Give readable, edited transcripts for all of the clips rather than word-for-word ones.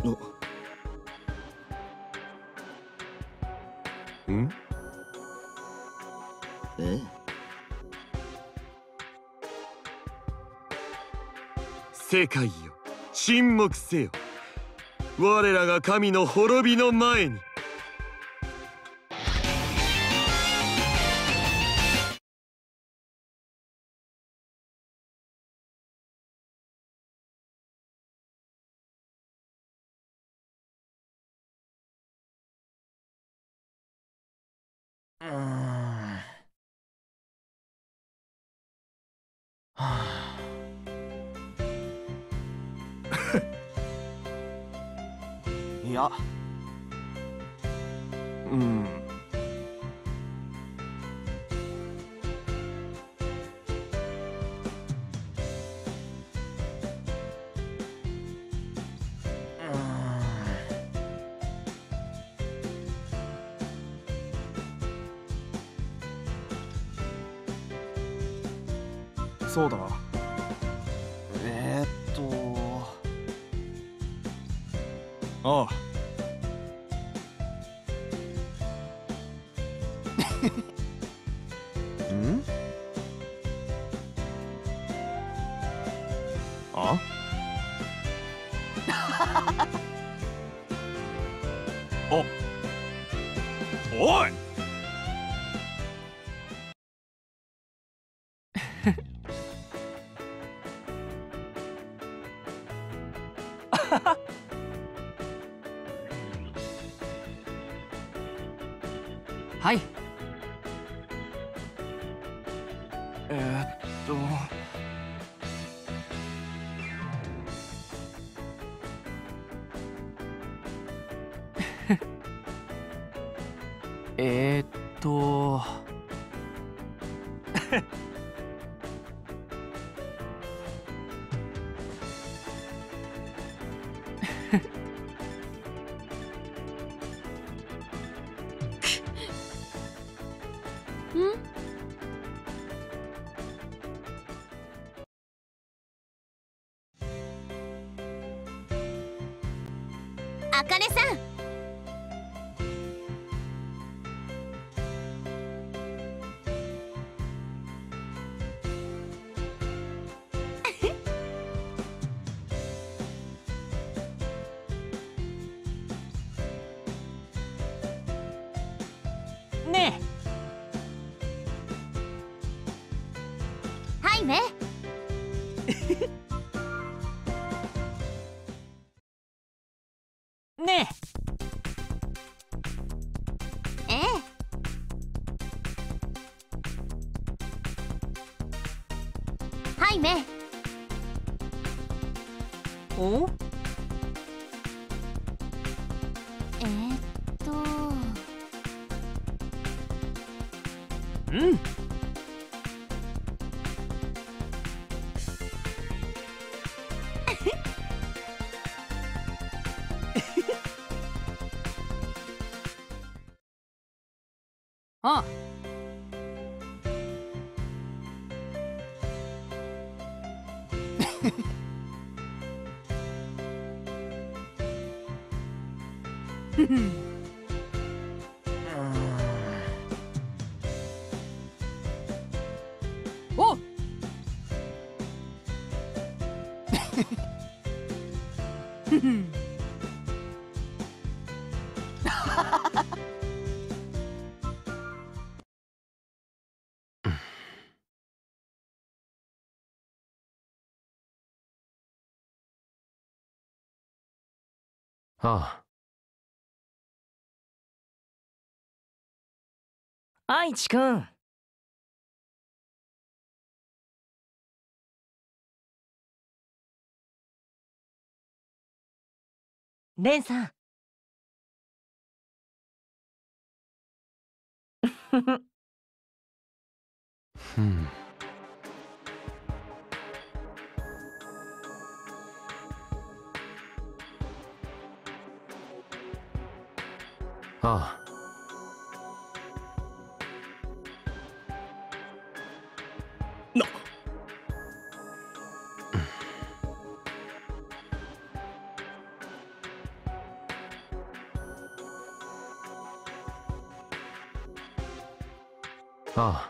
のん？ ええ。 世界よ、沈黙せよ。我らが神の滅びの前に。 いや、そうだ。ああ。ん？あ？おい！ はい。えーっとあかねさん。 ねはいね。 えねええ。はいね。 えおうん。あふふん。おっふふん。 あ愛知くん。レンさん。ふふ。 あ。うん。ああ。 ああ。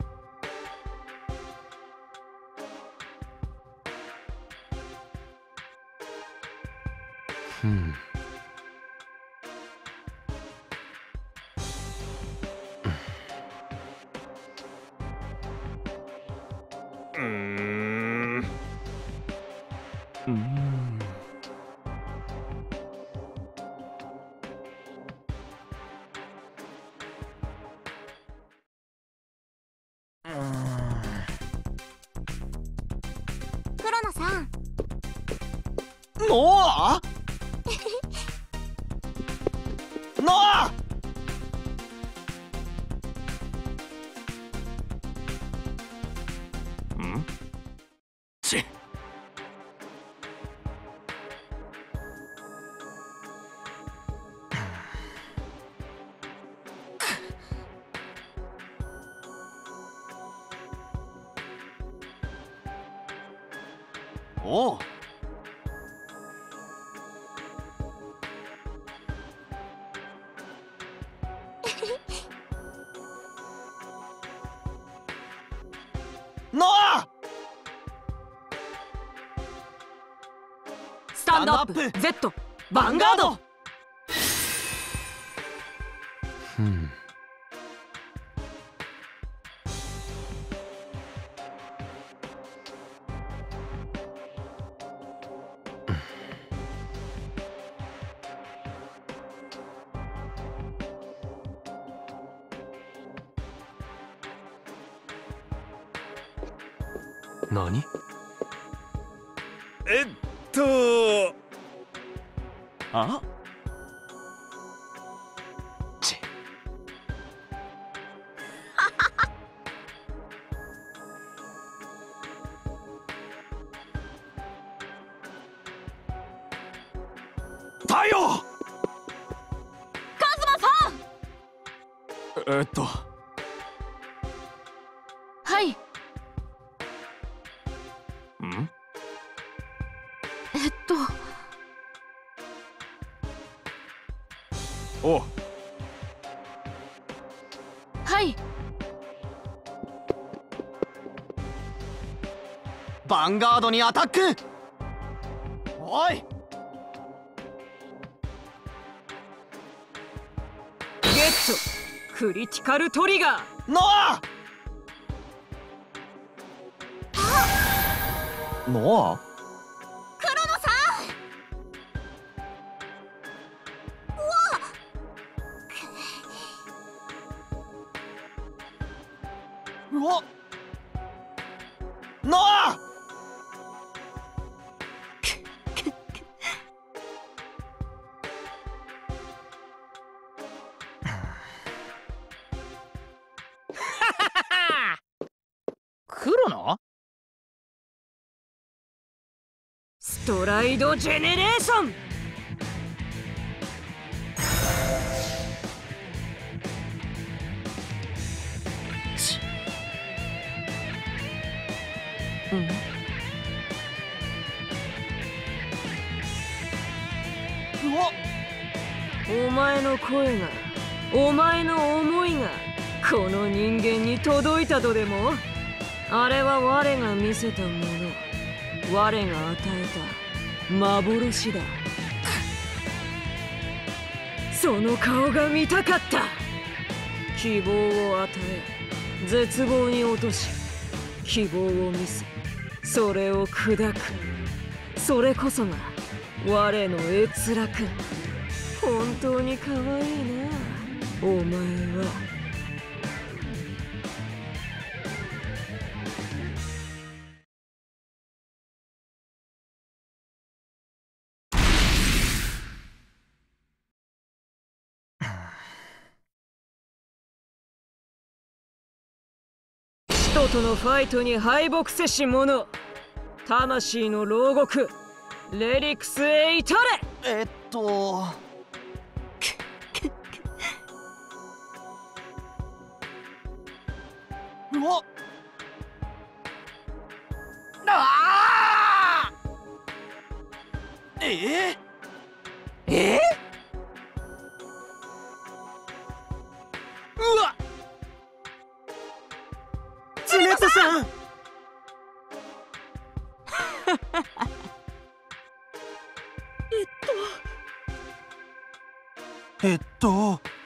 黒野さん。 ノアノアちおう。ノアスタンドアップ Z ヴァンガード。 何？ あち太陽。 カズマファン。はい。 おう。 はい。 ヴァンガードにアタック。おい。 ゲットクリティカルトリガー。 ノアノア黒野さん。 うわっノア黒野ストライドジェネレーション。お前の声が、お前の思いがこの人間に届いたとでも？あれは我が見せたもの、我が与えた幻だ。その顔が見たかった。希望を与え、絶望に落とし、希望を見せ、それを砕く。それこそが我の閲楽。本当に可愛いな、お前は。人とのファイトに敗北せし者、魂の牢獄、レリクスへ至れ。 うわっあーうわっえっと